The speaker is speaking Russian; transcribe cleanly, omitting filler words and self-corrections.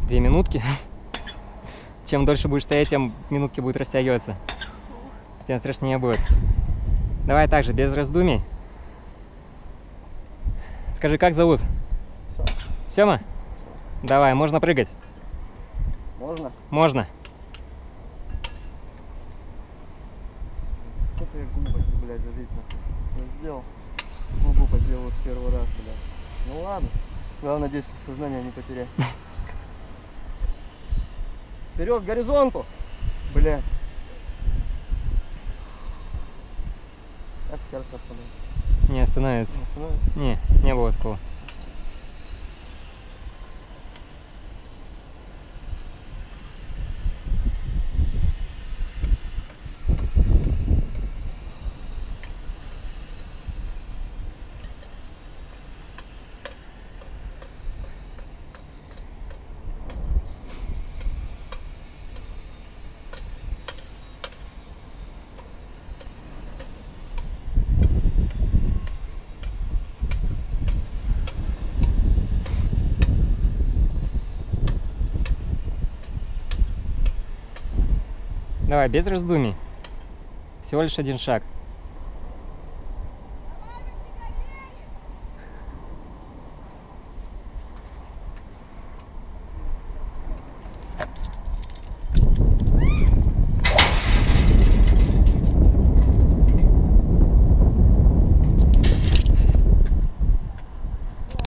2 минутки. Чем дольше будешь стоять, тем минутки будут растягиваться. Тем страшнее будет. Давай так же, без раздумий. Скажи, как зовут? Сёма? Давай, можно прыгать? Можно? Можно. Сколько я глупости, блядь, за жизнь сделал. Ну, глупость сделал вот первый раз, блядь. Ну ладно. Главное, надеюсь, сознание не потерять. Вперед к горизонту! Блядь. Сейчас сердце остановится. Не остановится. Не остановится? Не было такого. Давай, без раздумий. Всего лишь один шаг.